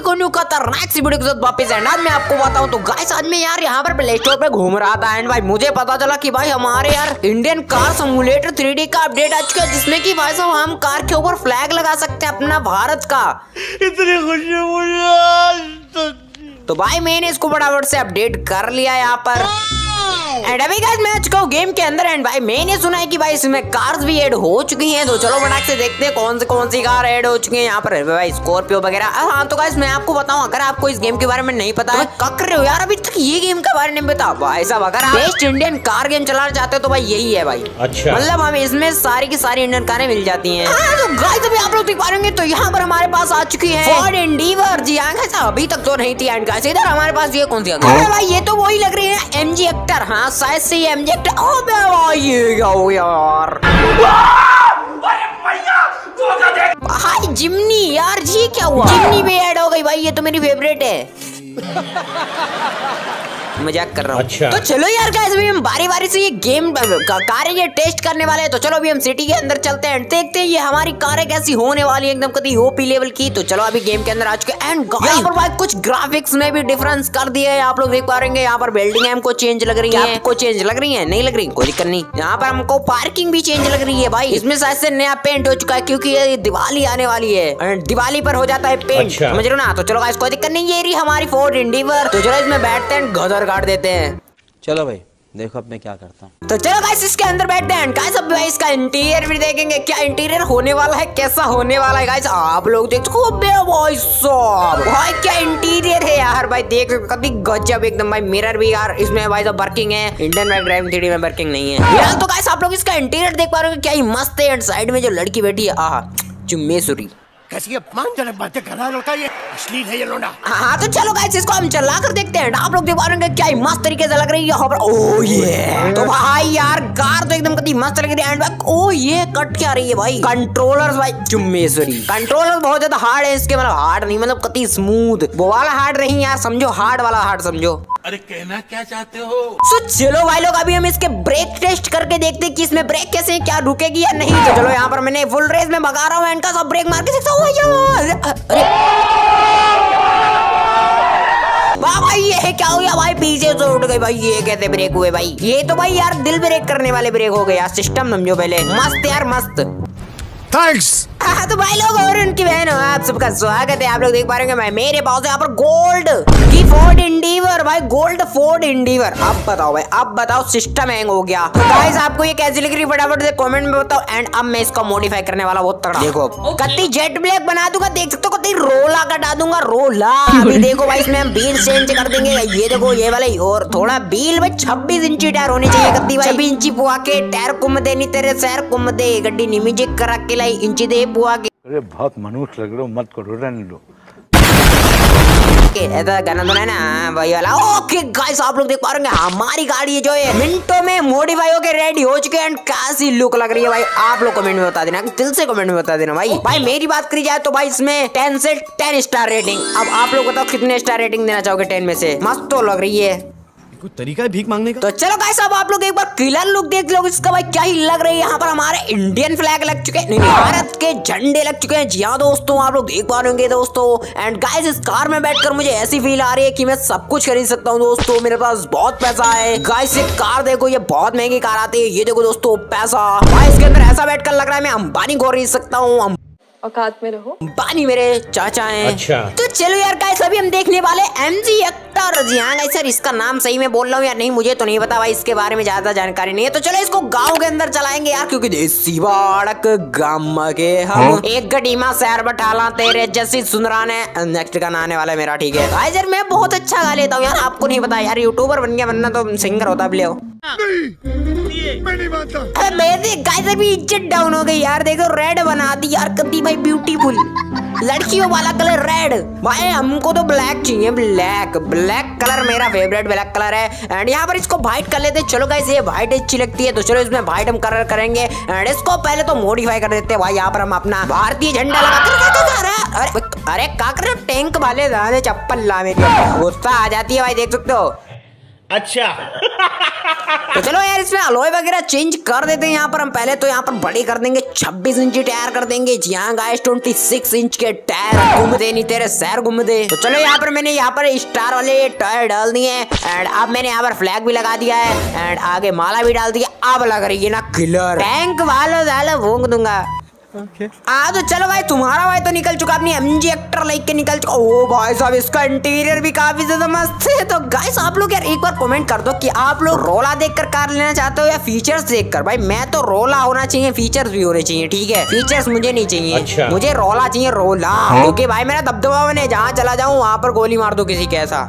को न्यू खतरनाक सी वीडियो के साथ वापस है। आज मैं आपको बताऊं तो गाइस आज मैं यार यहाँ पर प्ले स्टोर पे घूम रहा था एंड भाई मुझे पता चला कि भाई हमारे यार इंडियन कार सिमुलेटर 3D का अपडेट आ चुका है, जिसमें कि भाई साहब हम कार के ऊपर फ्लैग लगा सकते हैं अपना भारत का। इतनी खुशी मुझे। तो भाई मैंने इसको फटाफट से अपडेट कर लिया यहाँ पर एंड अभी गाइस मैं आ चुका हूँ गेम के अंदर एंड भाई मैंने सुना है कि भाई इसमें कार्स भी ऐड हो चुकी हैं। तो चलो फटाक से देखते हैं कौन सी कार ऐड हो चुकी है यहाँ पर भाई, स्कॉर्पियो वगैरह। हाँ तो गाइस मैं आपको बताऊं, अगर आपको इस गेम के बारे में नहीं पता है क्या कर रहे हो यार, अभी तक ये गेम के बारे में नहीं पता भाई साहब। अगर आप बेस्ट इंडियन कार गेम चलाना चाहते हो तो भाई यही है भाई। अच्छा मतलब हमें इसमें सारी की सारी इंडियन कारें मिल जाती है। तो गाइस अभी आप लोग देख पा रहे होंगे तो यहाँ पर हमारे पास आ चुकी है फोर्ड एंडीवर। जी हाँ गाइस अभी तक तो नहीं थी एंड गाइस इधर हमारे पास ये कौन सी है भाई, ये तो वही लग रही है एमजी हेक्टर। हाँ शायद से ये एमजी हेक्टर। ओ भाई ये क्या हो यार, भाई जिमनी यार, जी क्या हुआ, जिमनी भी ऐड हो गई भाई, ये तो मेरी फेवरेट है। मजाक कर रहा हूँ। अच्छा। तो चलो यार गाइस अभी हम बारी बारी से ये गेम कारें ये टेस्ट करने वाले हैं। तो चलो अभी हम सिटी के अंदर चलते हैं, देखते हैं ये हमारी कारें कैसी होने वाली है, एकदम कभी ओपी लेवल की। तो चलो अभी गेम के अंदर आ चुके हैं एंड यहाँ पर भाई कुछ ग्राफिक्स में भी डिफरेंस कर दिया है, आप लोग देख पा रहे हैं। यहाँ पर बिल्डिंग हमको चेंज लग रही है, आपको चेंज लग रही है, नहीं लग रही कोई दिक्कत नहीं। यहाँ पर हमको पार्किंग भी चेंज लग रही है भाई, इसमें शायद से नया पेंट हो चुका है क्योंकि ये दिवाली आने वाली है, दिवाली पर हो जाता है पेंट। अच्छा। समझ रहे हो ना। तो चलो गाइस कोई दिक्कत नहीं, ये रही हमारी फोर्ड एंडीवर। तो चलो इसमें बैठते हैं, गदर काट देते हैं। चलो भाई देखो अब मैं क्या करता हूँ। तो चलो गाइस इसके अंदर बैठते हैं गाइस, अब भाई इसका इंटीरियर भी देखेंगे, क्या इंटीरियर होने वाला है, कैसा होने वाला है गाइस। आप लोग देख सको भाई साहब, भाई क्या इंटीरियर है यार, भाई देख सकते कभी गजब एकदम भाई। मिरर भी यार इसमें भाई साहब वर्किंग है, इंडियन बाइक ड्राइविंग 3D में वर्किंग नहीं है यार। तो गाइस आप लोग इसका इंटीरियर देख पा रहे हो, क्या ही मस्त है। साइड में जो लड़की बैठी है, आहा चुम्मेश्वरी, कैसी अपमानजनक बातें कर रहा है लड़का, ये अश्लील है ये लोंडा। हाँ तो चलो गाइस इसको हम चला कर देखते हैं। आप लोग देख पा रहे हैं क्या ही मस्त तरीके से लग रही है यहाँ पर। ओ ये तो भाई यार कार तो एकदम कभी मस्त लग रही है एंड ओ ये कट क्या रही है भाई, कंट्रोलर्स भाई चुम्मेश्वरी, कंट्रोलर बहुत ज्यादा हार्ड है इसके, मतलब हार्ड नहीं मतलब कति स्मूथ, वो वाला हार्ड नहीं यार, समझो हार्ड वाला हार्ड समझो। अरे कहना क्या चाहते हो। तो चलो भाई लोग अभी हम इसके ब्रेक टेस्ट करके देखते हैं कि इसमें ब्रेक कैसे है, क्या रुकेगी या नहीं। तो चलो यहाँ पर मैंने फुल रेस में भगा रहा हूँ एंड का सब ब्रेक मार के देखता हूँ यार। अरे वाह भाई ये क्या हो गया भाई, पीछे से उठ गई भाई, ये कैसे ब्रेक हुए भाई, ये तो भाई यार दिल ब्रेक करने वाले ब्रेक हो गए यार, सिस्टम समझो पहले, मस्त यार मस्त। थैंक्स। हाँ तो भाई लोग और उनकी बहन हो, आप सबका स्वागत है। आप लोग देख पा रहे हैं मेरे पास यहाँ पर गोल्ड की फोर्ड एंडीवर भाई, गोल्ड फोर्ड एंडीवर। अब बताओ भाई, अब बताओ सिस्टम हैंग हो गया। तो गाइस आपको ये कैसी लग रही है फटाफट से कमेंट में बताओ एंड अब मैं इसको मॉडिफाई करने वाला बहुत तगड़ा, देखो कत्ती जेट ब्लैक बना दूंगा, देख सकते हो कत्ती रोला कटा दूंगा, रोला। अभी देखो भाई इसमें हम व्हील चेंज कर देंगे, ये देखो ये वाले और थोड़ा व्हील भाई 26 इंची टायर होने चाहिए कत्ती भाई, 26 इंची पुआ के टायर कुम दे, नहीं तेरे सैर कुम दे गड्डी निमिजे करा के लाई इंची दे पुआ के। अरे बहुत मनुष्य लग रहे हो, मत करो, रहने लो। ऐसा गाना तो है ना भाई वाला। ओके गाइस आप लोग देख पा रहे हैं हमारी गाड़ी जो है मिनटों में मॉडिफाई होके रेडी हो चुके हैं एंड कैसी लुक लग रही है भाई, आप लोग कमेंट में बता देना, दिल से कमेंट में बता देना भाई। मेरी बात करी जाए तो भाई इसमें 10 से 10 स्टार रेटिंग। अब आप लोग बताओ कितने स्टार रेटिंग देना चाहोगे 10 में से। मस्त तो लग रही है, कोई तरीका है भीख मांगने का। तो चलो गाइस अब आप लोग एक बार क्लियर लुक देख लो इसका भाई, क्या ही लग रही है। यहाँ पर हमारे इंडियन फ्लैग लग चुके हैं, भारत के झंडे लग चुके हैं। जी हाँ दोस्तों आप लोग देख पा रहे होंगे दोस्तों एंड गाइस इस कार में बैठकर मुझे ऐसी फील आ रही है कि मैं सब कुछ खरीद सकता हूँ दोस्तों, मेरे पास बहुत पैसा है। गाइस ये कार देखो, ये बहुत महंगी कार आती है, ये देखो दोस्तों पैसा भाई, इसके अंदर ऐसा बैठकर लग रहा है मैं अंबानी को खरीद सकता हूँ, औकात में रहो, अंबानी मेरे चाचा हैं। अच्छा। तो चलो यार गाइस अभी हम देखने वाले एमजी हेक्टर। जी हाँ गाइस सर इसका नाम सही में बोल रहा हूँ या नहीं मुझे तो नहीं पता भाई, इसके बारे में ज्यादा जानकारी नहीं है। तो चलो इसको गांव के अंदर चलाएंगे यार, क्योंकि देसी बाड़क गाम के हम एक गडीमा शहर बठाला तेरे जैसी सुनराने। नेक्स्ट गाना आने वाला है मेरा, ठीक है गाइस यार मैं बहुत अच्छा गा लेता हूँ यार, आपको नहीं पता यार, यूट्यूबर बन गया वरना तो सिंगर होता भी। गाइस अभी इज्जत डाउन हो गई यार, देखो रेड बना दी यार कभी भाई, ब्यूटीफुल लड़कियों वाला कलर रेड भाई, हमको तो ब्लैक चाहिए, ब्लैक ब्लैक कलर मेरा फेवरेट ब्लैक कलर है एंड यहाँ पर इसको व्हाइट कर लेते हैं। चलो गाइस ये व्हाइट अच्छी लगती है तो चलो इसमें व्हाइट हम कलर करेंगे एंड इसको पहले तो मॉडिफाई कर देते हैं भाई। यहाँ पर हम अपना भारतीय झंडा लगा कर, अरे का कर टैंक वाले दाने चप्पल ला मेरी, गुस्सा आ जाती है भाई, देख सकते हो अच्छा। तो चलो यार इसमें अलॉय वगैरह चेंज कर देते हैं। यहाँ पर हम पहले तो यहाँ पर बड़ी कर देंगे, 26 इंच टायर कर देंगे। जी हाँ गाइस 26 इंच के टायर घूम दे नहीं तेरे सैर घूम दे। तो चलो यहाँ पर मैंने यहाँ पर स्टार वाले टायर डाल दिए एंड अब मैंने यहाँ पर फ्लैग भी लगा दिया है एंड आगे माला भी डाल दिया। अब लग रही है ना किलर। टैंक वाला भोंग दूंगा। तो चलो भाई तुम्हारा भाई तो निकल चुका अपनी MG एक्टर लेके निकल चुका। ओ भाई साहब इसका इंटीरियर भी काफी ज्यादा मस्त है। तो गाइस आप लोग यार एक बार कमेंट कर दो कि आप लोग रोला देखकर कार लेना चाहते हो या फीचर्स देखकर। भाई मैं तो रोला होना चाहिए, फीचर्स भी होने चाहिए। ठीक है फीचर्स मुझे नहीं चाहिए। अच्छा। मुझे रोला चाहिए, रोला। क्योंकि भाई मेरा दबदबा बने, जहाँ चला जाऊँ वहाँ पर गोली मार दो किसी कैसा।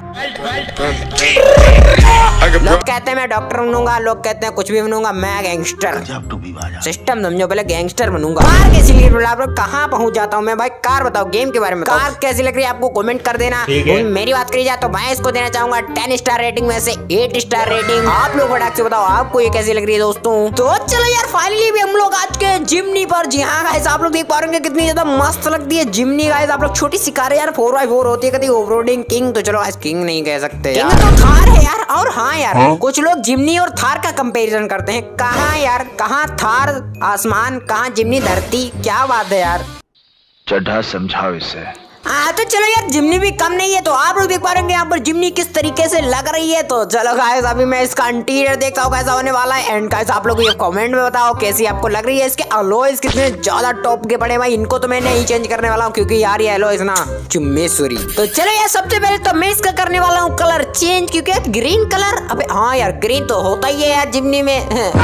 लोग कहते हैं मैं डॉक्टर बनूंगा, लोग कहते हैं कुछ भी बनूंगा, मैं गैंगस्टर सिस्टम समझो। पहले गैंगस्टर बनूंगा। कार कैसी लग रही है, कहाँ पहुंच जाता हूँ मैं भाई। कार बताओ, गेम के बारे में कार कैसी लग रही है आपको कमेंट कर देना। मेरी बात करी जाए तो मैं इसको देना चाहूंगा 10 स्टार रेटिंग में से 8 स्टार रेटिंग। आप लोग फटाक से बताओ आपको ये कैसी लग रही है दोस्तों। तो चलो यार फाइनली भी हम लोग आज के जिमनी पर। जी हाँ गाइस आप लोग देख पा रहे हैं कितनी ज्यादा मस्त लगती है जिमनी। गाइस आप लोग छोटी सी कार है यार, 4x4 होती है, कभी ऑफरोडिंग किंग। तो चलो गाइस किंग नहीं कह सकते, किंग तो थार है यार। और हाँ यार कुछ लोग जिमनी और थार का कंपैरिजन करते हैं। कहाँ यार, कहाँ थार आसमान, कहाँ जिमनी धरती, क्या बात है यार। चढ़ा समझाओ इसे। तो चलो यार जिमनी भी कम नहीं है। तो आप लोग देख पा रहे हैं यहाँ पर जिमनी किस तरीके से लग रही है। तो चलो गाइस अभी मैं इसका इंटीरियर देखता हूँ कैसा होने वाला है। एंड गाइस आप लोग ये कमेंट में बताओ कैसी आपको लग रही है। इसके अलॉयज कितने ज्यादा टॉप के पड़े भाई। इनको तो मैं नहीं चेंज करने वाला हूँ क्योंकि यार ये अलॉयज ना चुम्मेश्वरी। तो चलो यार सबसे पहले तो मैं इसका करने वाला हूँ कलर चेंज, क्योंकि ग्रीन कलर, अबे हाँ यार ग्रीन तो होता ही है यार जिमनी में।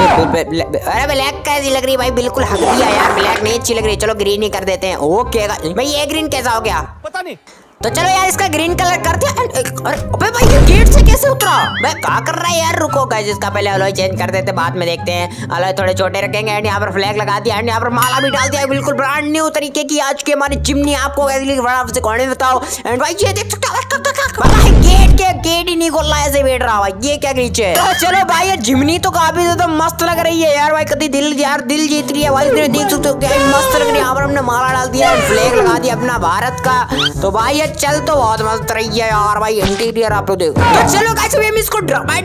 अरे ब्लैक कैसी लग रही है भाई, बिल्कुल हक दिया यार, ब्लैक नहीं अच्छी लग रही। चलो ग्रीन ही कर देते हैं। ओके भाई ये ग्रीन कैसा हो गया पता नहीं। तो चलो यार इसका ग्रीन कलर कर दिया। अरे अबे भाई ये गेट से कैसे उतरा? मैं क्या कर रहा है यार, रुको गाइस इसका पहले अलॉय चेंज कर देते, बाद में देखते हैं। अलॉय थोड़े छोटे रखेंगे एंड यहाँ पर फ्लैग लगा दिया एंड यहाँ पर माला भी डाल दिया, बिल्कुल ब्रांड न्यू तरीके की। आज के हमारी जिमनी आपको कैसी लगी फटाफट से कमेंट में बताओ। एंड भाई ये देख सकते हो गेट ही नहीं खोल रहा, ऐसे बैठ रहा भाई, ये क्या नीचे। तो चलो भाई ये जिमनी तो काफी ज्यादा मस्त लग रही है यार भाई। कभी दिल जीत रही है भाई, देख सकते हो क्या मस्त लग रही है। यहाँ पर हमने माला डाल दिया, फ्लैग लगा दिया अपना भारत का। तो भाई ये चल तो बहुत मस्त रही है यार भाई इंटीरियर आप लोग देखो। तो चलो गाइस अभी हम इसको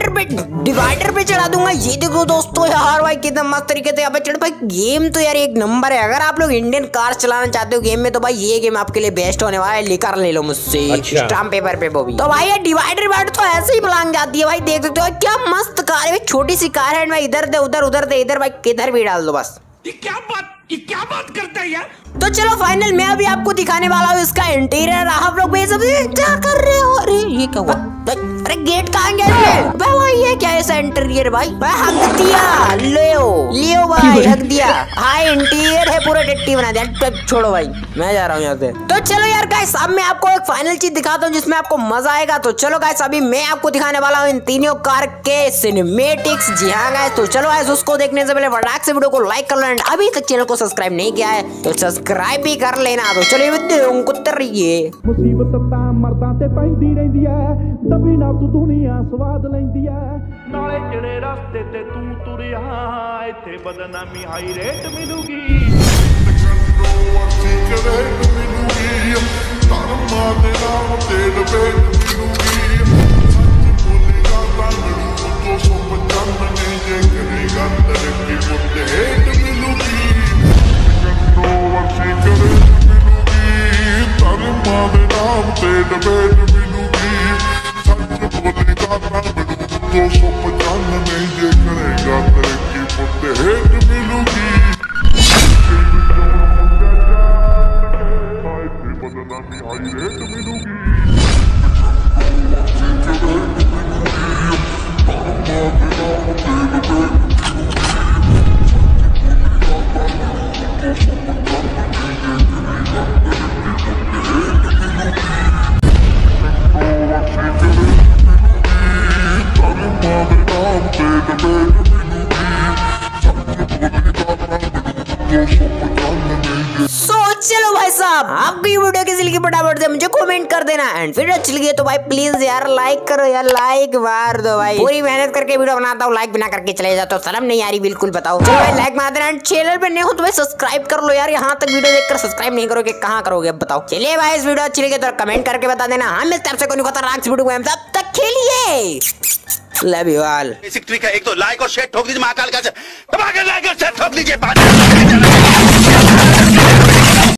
डिवाइडर पे चढ़ा दूंगा। ये देखो दोस्तों यार भाई कितना मस्त तरीके से यहाँ पे चढ़ भाई। गेम तो यार एक नंबर है। अगर आप लोग इंडियन कार चलाना चाहते हो गेम में तो भाई ये गेम आपके लिए बेस्ट होने वाला है। लेकर ले लो मुझसे स्टाम्प पेपर पे वो भी। तो भाई ये डिवाइडर तो ऐसे ही बुलांग जाती है भाई, देख सकते हो क्या मस्त कार है। छोटी सी कार है भाई, इधर दे उधर दे इधर भाई, किधर भी डाल दो बस। ये क्या बात करता है यार। तो चलो फाइनल मैं अभी आपको दिखाने वाला हूँ इसका इंटीरियर। आप लोग ये सब क्या कर रहे हो? अरे ये क्या हुआ? अरे गेट कहाँ गया भाई? ये क्या है इंटीरियर भाई? हक दिया, लियो भाई हक दिया। हाँ इंटीरियर है पूरा टट्टी बना दिया। छोड़ो भाई मैं जा रहा हूँ यहाँ से। तो चलो यार गाइस अब मैं आपको एक फाइनल चीज दिखाता हूँ जिसमें आपको मजा आएगा। तो चलो गाइस अभी मैं आपको दिखाने वाला हूँ इन तीनों कार के सिनेमेटिक्स। जी हाँ गाइस तो चलो गाइस उसको देखने से पहले फटाक से वीडियो को लाइक कर लो एंड अभी तक चैनल को सब्सक्राइब नहीं किया है तो सब्सक्राइब भी कर लेना। तो चलिए मुसीबत मरदा ते पैंदी रहिंदी है, तभी ना तू दुनिया स्वाद लैंदी है। नाले जेड़े रास्ते ते तू तुरिया इत्थे बदनामी हाई रेट मिलूगी। चलो भाई साहब आपको ये वीडियो कैसी लगी फटाफट से मुझे कमेंट कर देना एंड फिर अच्छी लगी तो भाई प्लीज यार लाइक करो यार, लाइक मार दो भाई। पूरी मेहनत करके वीडियो बनाता हूँ, लाइक बिना करके चले जाता हूँ, शर्म नहीं आ रही बिल्कुल। बताओ चलो भाई लाइक मार देना एंड चैनल पे नए हो तो भाई सब्सक्राइब कर लो यार। यहाँ तक वीडियो देखकर सब्सक्राइब नहीं करोगे कहाँ करोगे बताओ। चलिए भाई इस वीडियो अच्छी लगी तो कमेंट करके बता देना। हम मिलते हैं आपसे कोई वीडियो में, तब तक खेलिए। Love you all. Basic trick है, एक तो लाइक और शेयर ठोक दीजिए, महाकाल का दबा के लाइक और शेयर ठोक लीजिए।